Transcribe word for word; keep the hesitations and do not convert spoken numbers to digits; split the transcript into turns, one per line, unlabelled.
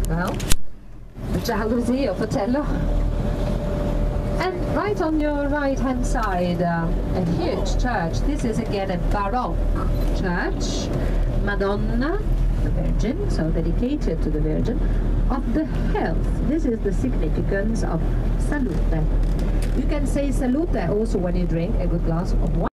Well, the jalousie forteller. And right on your right hand side, uh, a huge church. This is again a Baroque church. Madonna, the Virgin, so dedicated to the Virgin, of the health. This is the significance of salute. You can say salute also when you drink a good glass of wine.